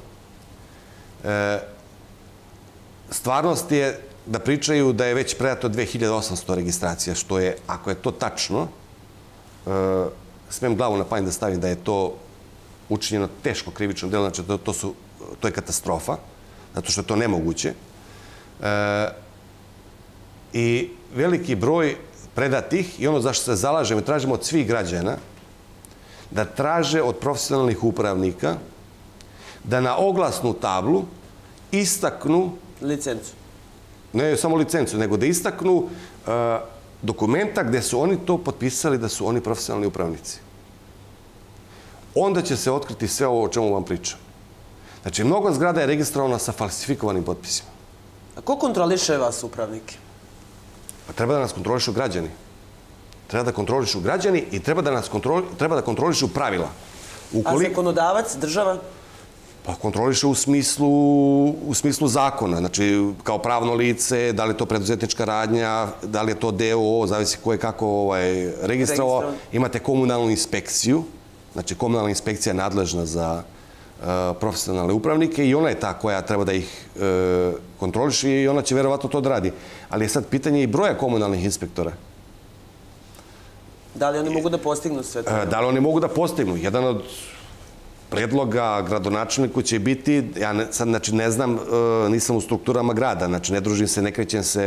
Stvarnost je da pričaju da je već predato 2800 registracija, što je, ako je to tačno, smijem glavu na pamet da stavim da je to učinjeno teško krivično delo, znači to je katastrofa, zato što je to nemoguće. I veliki broj predatih, i ono zašto se zalažemo i tražimo od svih građana, da traže od profesionalnih upravnika da na oglasnu tablu istaknu licencu. Ne samo licencu, nego da istaknu dokumenta gde su oni to potpisali da su oni profesionalni upravnici. Onda će se otkriti sve ovo o čemu vam pričam. Znači, mnogo zgrada je registrovano sa falsifikovanim potpisima. A ko kontroliše vas upravnike? Pa treba da nas kontrolišu građani. Treba da kontrolišu građani i treba da kontrolišu pravila. A zakonodavac, država? Pa kontroliše u smislu zakona. Znači, kao pravno lice, da li je to preduzetnička radnja, da li je to DOO, zavisi ko je kako registrovao. Imate komunalnu inspekciju Znači, komunalna inspekcija je nadležna za profesionalne upravnike i ona je ta koja treba da ih kontroliše i ona će verovatno to da radi. Ali je sad pitanje i broja komunalnih inspektora. Da li oni mogu da postignu sve to? Da li oni mogu da postignu? Jedan od predloga gradonačelniku će biti, ja sad znači ne znam, nisam u strukturama grada, znači ne družim se, ne krećem se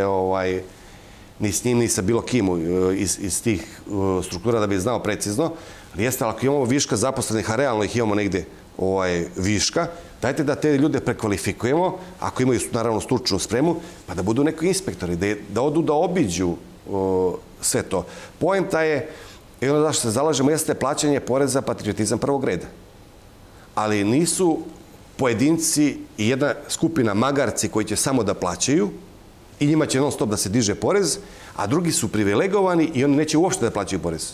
ni s njim, ni sa bilo kim iz tih struktura da bi znao precizno, ali jeste, ako imamo viška zaposlenih, a realno ih imamo negde viška, dajte da te ljude prekvalifikujemo, ako imaju naravno stručnu spremu, pa da budu neki inspektori, da odu da obiđu sve to. Poenta je, i ono zašto se zalažemo, jeste plaćanje poreza, patriotizam prvog reda. Ali nisu pojedinci i jedna skupina magarci koji će samo da plaćaju i njima će non stop da se diže porez, a drugi su privilegovani i oni neće uopšte da plaćaju porez.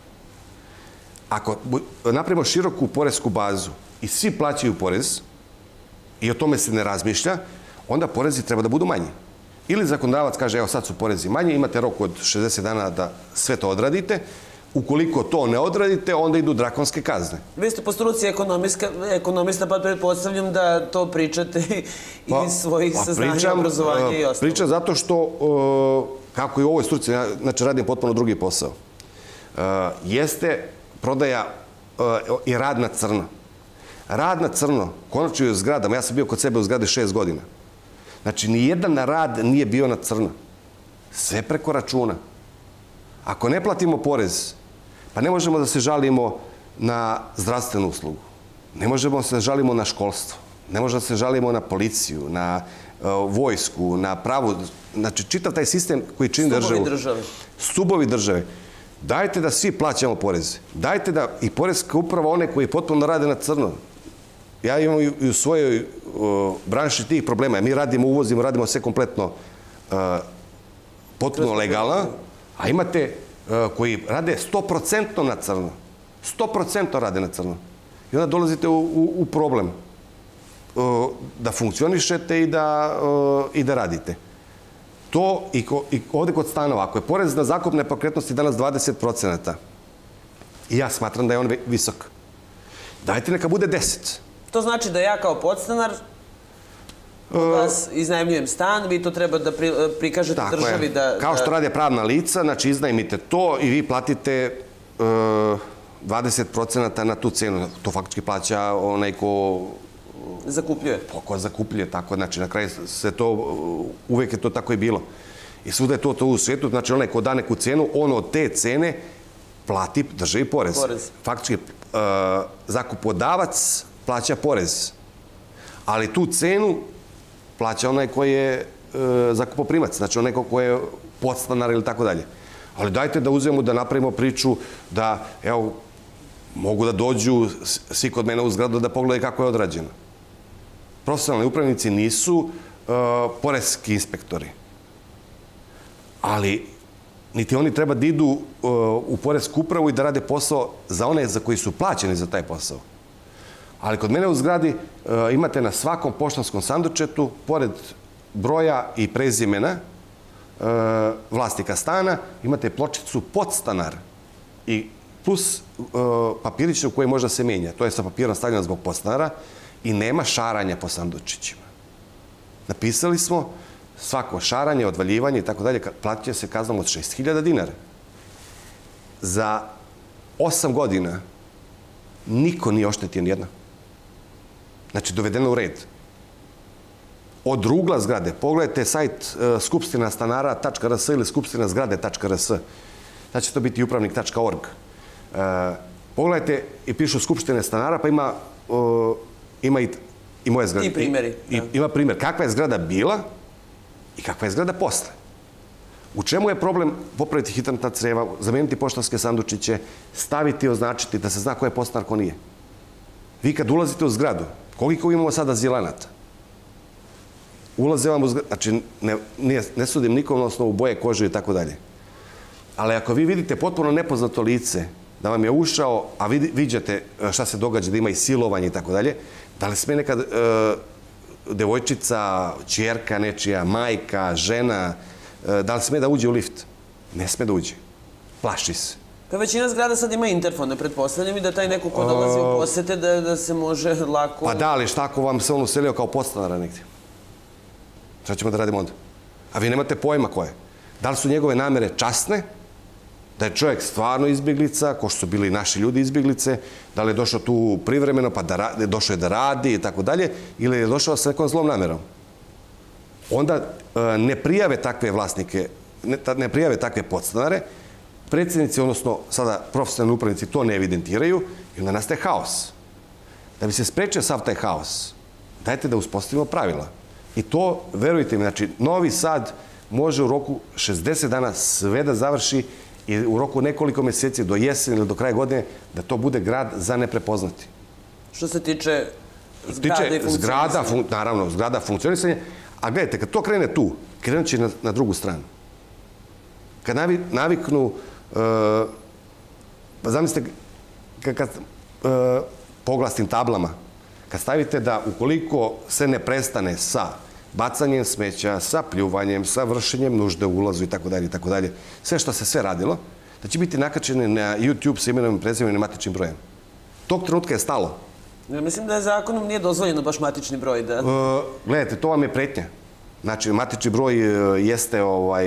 Ako napravimo široku poresku bazu i svi plaćaju porez i o tome se ne razmišlja, onda porezi treba da budu manji. Ili zakonodavac kaže, evo sad su porezi manji, imate rok od 60 dana da sve to odradite. Ukoliko to ne odradite, onda idu drakonske kazne. Vi ste po struci ekonomista, pa pretpostavljam da to pričate iz svojih saznanja, obrazovanja i ostalo. Pričam zato što, kako i u ovoj struci, znači radim potpuno drugi posao, jeste prodaja i rad na crno. Rad na crno, konačno i u zgradama, ja sam bio kod sebe u zgradi 6 godina. Znači, nijedan rad nije bio na crno. Sve preko računa. Ako ne platimo porez, pa ne možemo da se žalimo na zdravstvenu uslugu. Ne možemo da se žalimo na školstvo. Ne možemo da se žalimo na policiju, na vojsku, na pravu. Znači, čitav taj sistem koji čini državu. Stubovi države. Stubovi države. Dajte da svi plaćamo poreze. Dajte da i poreska uprava one koji potpuno rade na crno. Ja imam i u svojoj branši tih problema. Mi radimo, uvozimo, radimo sve kompletno potpuno legalno, a imate koji rade 100% na crno. 100% rade na crno. I onda dolazite u problem da funkcionišete i da radite. To i ovde kod stanova, ako je porez na zakup nepokretnosti danas 20%, i ja smatram da je on visok, dajte neka bude 10%. To znači da ja kao podstanar od vas iznajmljujem stan, vi to treba da prikažete državi da... Kao što rade pravna lica, znači iznajmite to i vi platite 20% na tu cenu. To faktički plaća onaj ko... Zakupljuje. Ko zakupljuje, tako. Znači, na kraju se to, uvek je to tako i bilo. I svuda je to u svijetu, znači onaj ko da neku cenu, on od te cene plati državi porez. Faktički, zakupodavac plaća porez. Ali tu cenu plaća onaj koji je zakupoprimac, znači onaj ko je podstanar ili tako dalje. Ali dajte da uzmemo, da napravimo priču da, evo, mogu da dođu svi kod mene u zgradu da pogledaju kako je odrađeno. Profesionalni upravnici nisu poreski inspektori. Ali niti oni treba da idu u poresku upravu i da rade posao za one za koji su plaćeni za taj posao. Ali kod mene u zgradi imate na svakom poštanskom sandučetu, pored broja i prezimena vlasnika stana, imate pločicu podstanar i plus papirić u koji može da se menja. To je sa papirom stavljeno zbog podstanara i nema šaranja po sandučićima. Napisali smo svako šaranje, odvaljivanje i tako dalje, platit će se kaznom od 6.000 dinara. Za 8 godina niko nije oštetio nijedno. Znači, dovedeno u red. Od rugla zgrade, pogledajte sajt skupštinastanara.rs ili skupštinazgrade.rs. Sad će to biti upravnik.org. Pogledajte i pišu skupštine stanara, pa ima i moje zgrade. I primjeri. Ima primjer kakva je zgrada bila i kakva je zgrada posle. U čemu je problem popraviti hidrantna creva, zameniti poštanske sandučiće, staviti i označiti da se zna ko je podstanar, ko nije. Vi kad ulazite u zgradu, koliko imamo sada azilanata? Ulaze vam u zgradu, znači ne sudim nikom na osnovu boje kože i tako dalje. Ali ako vi vidite potpuno nepoznato lice, da vam je ušao, a viđate šta se događa, da ima i silovanje i tako dalje, da li sme neka devojčica, ćerka nečija, majka, žena, da li sme da uđe u lift? Ne sme da uđe. Plaši se. Pa većina zgrada sad ima interfone, pretpostavljam, i da taj neko ko dolazi u posete da se može lako... Pa da, ali šta ako vam se on uselio kao podstanara negdje? Šta ćemo da radimo onda? A vi nemate pojma ko je. Da li su njegove namere časne? Da je čovjek stvarno izbjeglica, ko što su bili naši ljudi izbjeglice, da li je došao tu privremeno, pa došao je da radi i tako dalje, ili je došao sa nekom zlom namerom. Onda ne prijave takve vlasnike, ne prijave takve podstanare, predsjednici, odnosno sada profesionalni upravnici, to ne evidentiraju i onda nastaje haos. Da bi se sprečio sav taj haos, dajte da uspostavimo pravila. I to, verujte mi, znači, Novi Sad može u roku 60 dana sve da završi i u roku nekoliko mjeseci, do jeseni ili do kraja godine, da to bude grad za neprepoznati. Što se tiče zgrada i funkcionisanja? Naravno, zgrada, funkcionisanja. A gledajte, kad to krene tu, krenut će na drugu stranu. Kad naviknu, pa zamislite, kad po oglasnim tablama, kad stavite da ukoliko se ne prestane sa bacanjem smeća, sa pljuvanjem, sa vršenjem nužde u ulazu i tako dalje, sve što se sve radilo, da će biti nakačene na YouTube sa imenom i prezimenom i matičnim brojem. Tog trenutka je stalo. Ja mislim da je zakonom nije dozvoljeno baš matični broj, da? Gledajte, to vam je pretnja. Znači, matični broj jeste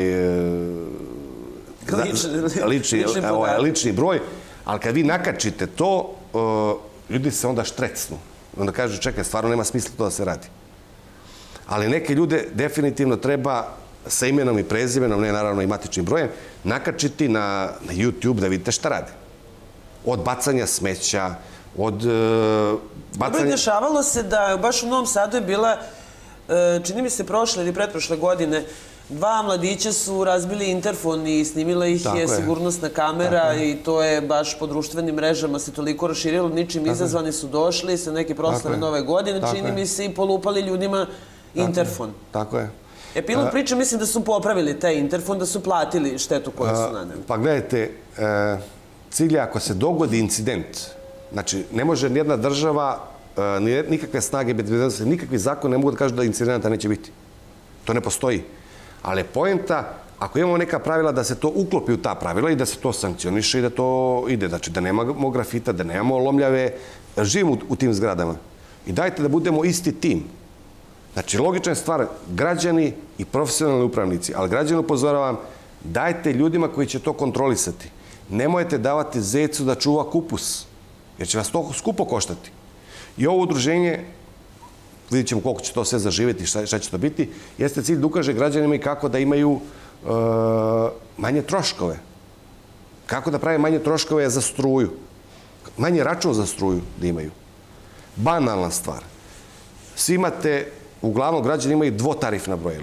lični broj, ali kad vi nakačite to, ljudi se onda štrecnu. Onda kažu, čekaj, stvarno nema smisla to da se radi. Ali neke ljude definitivno treba sa imenom i prezimenom, ne naravno i matičnim brojem, nakačiti na YouTube da vidite šta rade. Od bacanja smeća, od bacanja... Dobro, dešavalo se da baš u Novom Sadu je bila, čini mi se prošle ili pretprošle godine, 2 mladića su razbili interfon i snimila ih je sigurnosna kamera i to je baš po društvenim mrežama se toliko raširilo, ničim izazvani su došli sa neke proslave Nove godine, čini mi se i polupali ljudima interfon. Tako je. Epilog priče, mislim da su popravili taj interfon, da su platili štetu koju su naneli. Pa gledajte, cilj je ako se dogodi incident, znači ne može nijedna država, nikakve snage bezbednosti, nikakvi zakon ne mogu da kažu da incidenta neće biti. To ne postoji. Ali poenta, ako imamo neka pravila da se to uklopi u ta pravila i da se to sankcioniše i da to ide, znači da nemamo grafita, da nemamo lomljave, živimo u tim zgradama. I dajte da budemo isti tim. Znači, logična je stvar, građani i profesionalni upravnici, ali građani upozoravam, dajte ljudima koji će to kontrolisati. Nemojte davati zecu da čuva kupus, jer će vas to skupo koštati. I ovo udruženje, vidjet ćemo koliko će to sve zaživjeti i šta će to biti, jeste cilj da ukaže građanima i kako da imaju manje troškove. Kako da prave manje troškove za struju. Manje račun za struju da imaju. Banalna stvar. Svi imate, uglavnom građani imaju dvotarifna brojila.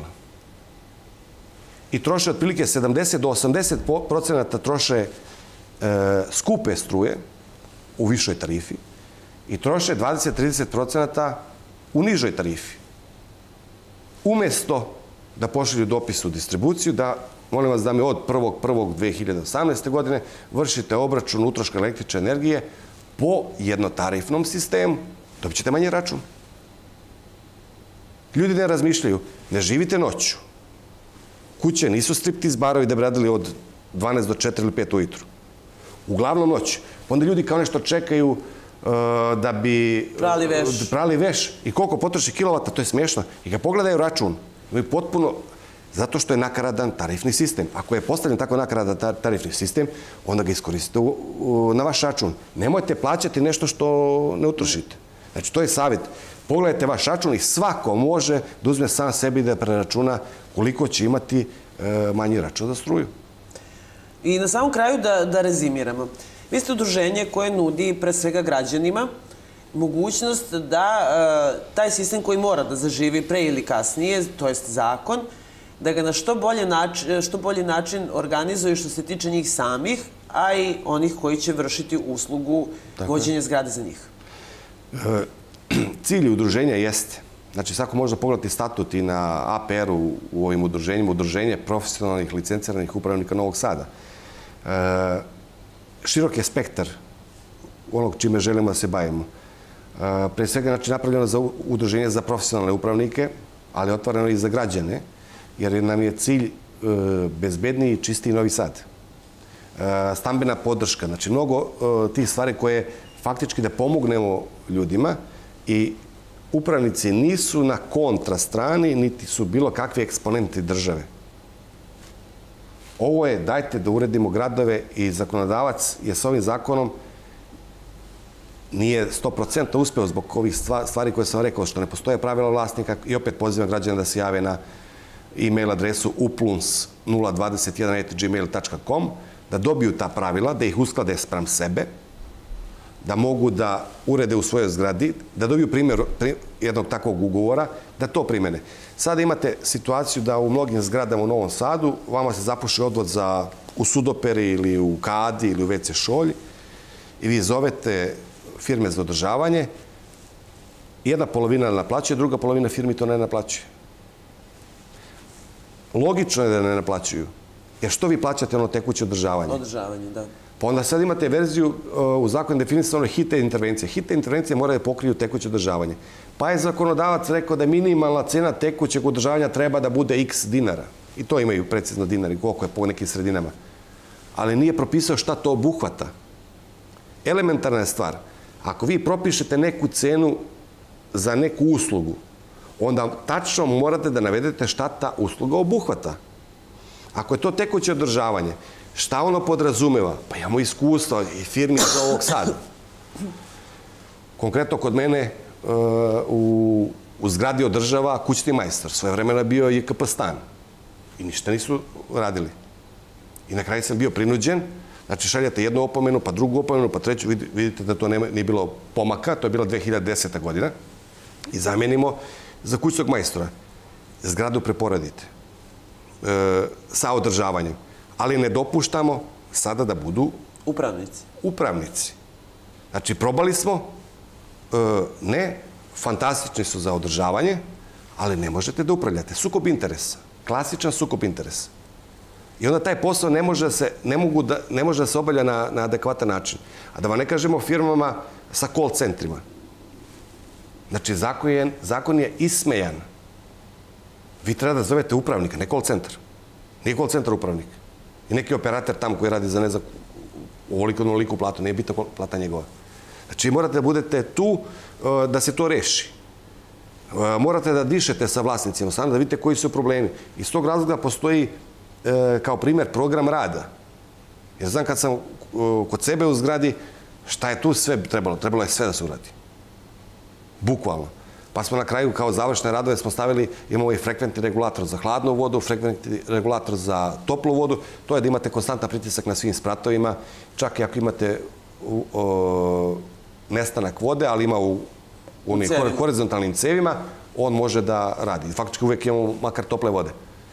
I troše otprilike 70 do 80% troše skupe struje u višoj tarifi i troše 20-30% u nižoj tarifi. Umjesto da pošalju dopis u distribuciju, da, molim vas da mi od 1.1.2018. godine vršite obračun utroška električne energije po jednotarifnom sistemu, dobit ćete manje račun. Ljudi ne razmišljaju, ne živite noću. Kuće nisu striptiz barovi da bi radili od 12 do 4 ili 5 ujutru. Uglavnom noć. Onda ljudi kao nešto čekaju da bi... Prali veš. I koliko potroši kilovata, to je smiješno. I kad pogledaju račun, imaju potpuno... Zato što je nakaradan tarifni sistem. Ako je postavljen tako nakaradan tarifni sistem, onda ga iskoristite na vaš račun. Nemojte plaćati nešto što ne utrošite. Znači, to je savjet. Pogledajte vaš račun i svako može da uzme sam sebi da preračuna koliko će imati manji račun za struju. I na samom kraju da rezimiramo. Vi ste udruženje koje nudi pre svega građanima mogućnost da taj sistem koji mora da zaživi pre ili kasnije, to jest zakon, da ga na što bolji način organizuju što se tiče njih samih, a i onih koji će vršiti uslugu vođenja zgrade za njih. Cilj udruženja jeste, znači svako može pogledati statut i na APR-u u ovim udruženjima, udruženje profesionalnih licenciranih upravnika Novog Sada. Širok je spektar onog čime želimo da se bavimo. Pre svega, znači, napravljeno za udruženje za profesionalne upravnike, ali otvoreno i za građane, jer nam je cilj bezbedniji i čistiji Novi Sad. stambena podrška, znači mnogo tih stvari koje faktički da pomognemo ljudima i upravnici nisu na kontra strani, niti su bilo kakvi eksponenti države. Ovo je dajte da uredimo gradove i zakonodavac je s ovim zakonom nije 100% uspeo zbog ovih stvari koje sam rekao, što ne postoje pravila vlasnika i opet pozivam građana da se jave na e-mail adresu upluns021@gmail.com, da dobiju ta pravila, da ih usklade spram sebe, da mogu da urede u svojoj zgradi, da dobiju primjer jednog takvog ugovora, da to primene. Sada imate situaciju da u mnogim zgradama u Novom Sadu vama se zapuši odvod u Sudoperi ili u Kadi ili u WC Šolj i vi zovete firme za održavanje, jedna polovina naplaćuje, druga polovina firmi to ne naplaćuje. Logično je da ne naplaćuju. Jer što vi plaćate ono tekuće održavanje? Održavanje, da. Pa onda sad imate verziju u zakonu definisano hitne intervencije. Hitne intervencije moraju da pokriju tekuće održavanje. Pa je zakonodavac rekao da minimalna cena tekućeg održavanja treba da bude x dinara. I to imaju precizno dinari, koliko je po nekim sredinama. Ali nije propisao šta to obuhvata. Elementarna je stvar. Ako vi propišete neku cenu za neku uslugu, onda tačno morate da navedete šta ta usluga obuhvata. Ako je to tekuće održavanje, šta ono podrazumeva? Pa imamo iskustva i firmi iz Novog Sada. Konkretno kod mene u zgradi održava kućni majstor. Svoje vremena bio je JKP stan. I ništa nisu radili. I na kraju sam bio prinuđen. Znači šaljate jednu opomenu, pa drugu opomenu, pa treću. Vidite da to nije bilo pomaka. To je bila 2010. godina. I zamenimo za kućnog majstora. Zgradu preporadite sa održavanjem. Ali ne dopuštamo sada da budu upravnici. Znači, probali smo, ne, fantastični su za održavanje, ali ne možete da upravljate. Sukob interesa. Klasičan sukob interesa. I onda taj posao ne može da se obavlja na adekvatan način. A da vam ne kažemo firmama sa call centrima. Znači, zakon je ismejan. Vi treba da zovete upravnika, ne call centar. Nije call centar upravnik. I neki operator tamo koji radi za ne znam ovoliku platu, nije bitna plata njegova. Znači, morate da budete tu da se to reši. Morate da dišete sa vlasnicima, samo da vidite koji su problemi. Iz tog razloga postoji kao primjer program rada. Jer znam kad sam kod sebe u zgradi, šta je tu sve trebalo? Trebalo je sve da se uradi. Bukvalno. Pa smo na kraju kao završne radove smo stavili, imamo i frekventni regulator za hladnu vodu, frekventni regulator za toplu vodu. To je da imate konstantan pritisak na svim spratovima. Čak i ako imate nestanak vode, ali ima u horizontalnim cevima, on može da radi. Faktički uvek imamo makar tople vode.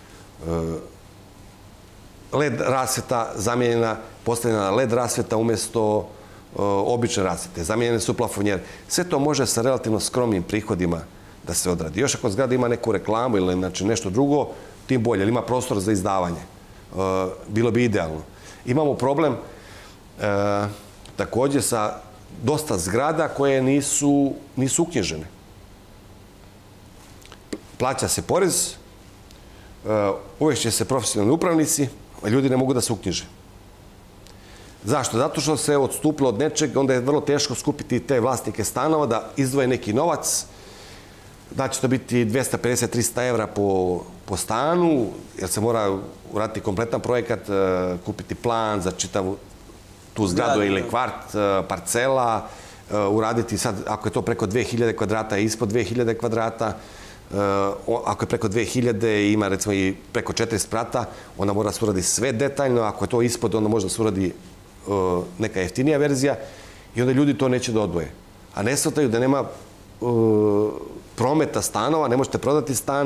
LED rasveta zamijenjena, postavljena LED rasveta umjesto obične rasvete. Zamijenjene su plafonjere. Sve to može sa relativno skromnim prihodima da se odradi. Još ako zgrada ima neku reklamu ili nešto drugo, tim bolje. Ima prostor za izdavanje. Bilo bi idealno. Imamo problem također sa dosta zgrada koje nisu uknjižene. Plaća se porez, uvešće se profesionalni upravnici, a ljudi ne mogu da se uknjiže. Zašto? Zato što se odstupilo od nečeg, onda je vrlo teško skupiti te vlasnike stanova da izdvoje neki novac, da će to biti 250-300 evra po stanu, jer se mora uraditi kompletan projekat, kupiti plan za čitavu tu zgradu ili kvart, parcela, uraditi sad, ako je to preko 2000 kvadrata i ispod 2000 kvadrata, ako je preko 2000 i ima recimo i preko 4 sprata, onda mora se uradi sve detaljno, ako je to ispod, onda može da se uradi neka jeftinija verzija i onda ljudi to neće da odvoje. A ne shvataju da nema prometa stanova, ne možete prodati stan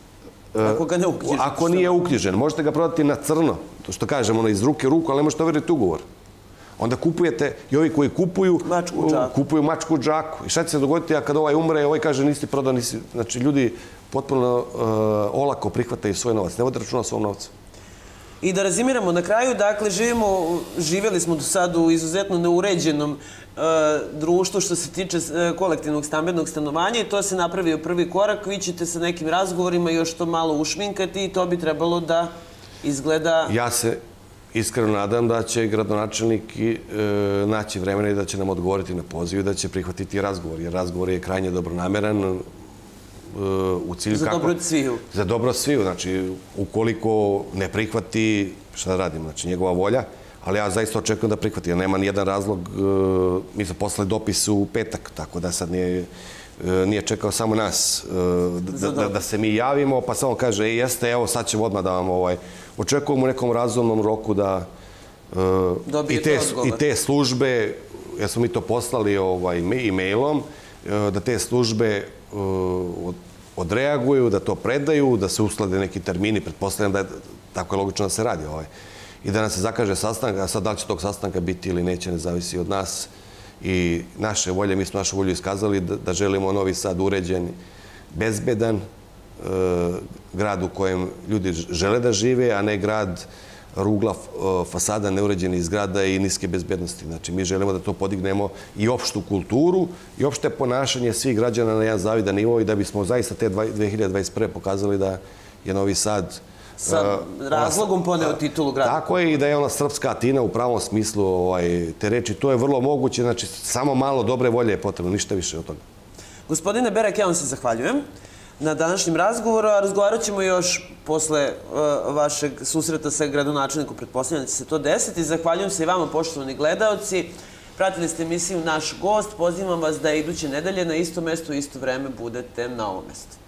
ako nije uknjižen. Možete ga prodati na crno, to što kažem, iz ruke u ruku, ali ne možete overiti ugovor. Onda kupujete, i ovi koji kupuju mačku u džaku. I šta će se dogoditi, a kad ovaj umre, ovaj kaže nisi prodao, nisi... Znači, ljudi potpuno olako prihvataju svoj novac, ne vode računa o svom novcu. I da rezimiramo na kraju, dakle, živjeli smo do sad u izuzetno neuređenom društvu što se tiče kolektivnog stambenog stanovanja i to se napravio prvi korak. Vi ćete sa nekim razgovorima još to malo ušminkati i to bi trebalo da izgleda... iskreno nadam da će gradonačelnik naći vremena i da će nam odgovoriti na poziv i da će prihvatiti razgovor, jer razgovor je krajnje dobronameran u cilju kako... Za dobro sviju. Za dobro sviju. Znači, ukoliko ne prihvati, šta da radimo? Znači, njegova volja, ali ja zaista očekujem da prihvati, jer nema nijedan razlog. Mi smo poslali dopis u petak, tako da sad nije čekao samo nas da se mi javimo, pa samo kaže, jeste, evo, sad ćemo odmah da vam očekujemo u nekom razumnom roku da i te službe, jer smo mi to poslali e-mailom, da te službe odreaguju, da to predaju, da se usklade neki termini, pretpostavljam da je tako logično da se radi. I da nam se zakaže sastanak, a sad da li će tog sastanka biti ili neće, ne zavisi od nas i naše volje. Mi smo našu volju iskazali da želimo Novi Sad uređen, bezbedan, grad u kojem ljudi žele da žive, a ne grad rugla, fasada, neuređenih zgrada i niske bezbednosti. Znači, mi želimo da to podignemo i opštu kulturu i opšte ponašanje svih građana na jedan zavidan nivo i da bismo zaista te 2021. pokazali da je Novi Sad sa razlogom poneo titulu grada. Tako je, i da je ona srpska Atina u pravom smislu te reči. To je vrlo moguće, znači samo malo dobre volje je potrebno, ništa više od toga. Gospodine Berak, ja vam se zahvaljujem na današnjem razgovoru, a razgovarat ćemo još posle vašeg susreta sa gradonačelnikom, pretpostavljam da će se to desiti. Zahvaljujem se i vama, poštovani gledaoci. Pratili ste emisiju Naš gost. Pozivam vas da iduće nedelje na isto mesto u isto vreme budete na ovom mestu.